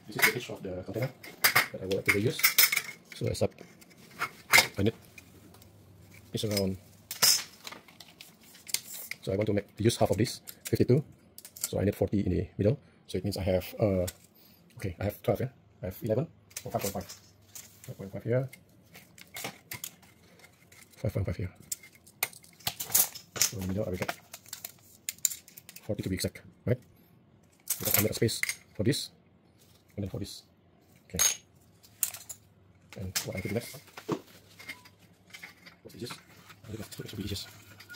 This is the edge of the container that I would like to reuse. So I start on it. It's around. So I want to use half of this 52. So I need 40 in the middle. So it means I have okay, I have 12. Yeah, I have 11 or 5.5. 5.5 here. 5.5 here. So in the middle I will get 40 to be exact, right? Because I need a space for this and then for this. Okay. And what I do next? What's this? I think that's two edges.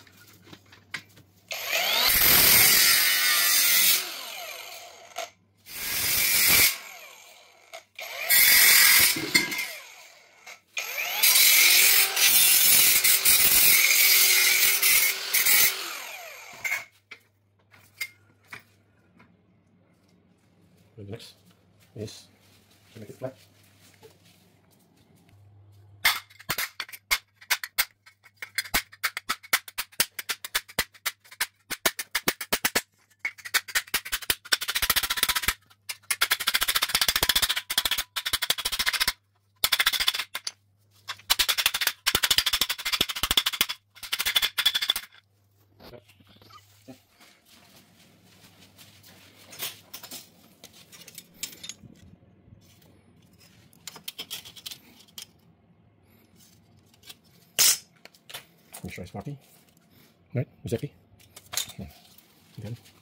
And the next is to make it flat. Make sure it's 40. Right, exactly. Again.